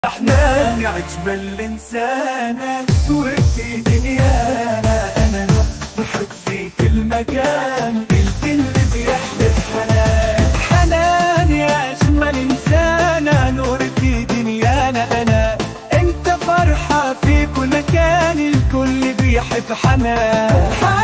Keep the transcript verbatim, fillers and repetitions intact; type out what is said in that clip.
حنان أجمل إنسانة وفي دنيانا، أنا ضحك في كل مكان، الكل بيحلف حنان. حنان يا أجمل إنسانة، نور في دنيانا، أنا أنت فرحة في كل مكان، الكل بيحب حنان.